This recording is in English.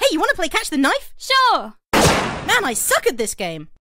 Hey, you want to play Catch the Knife? Sure! Man, I suck at this game.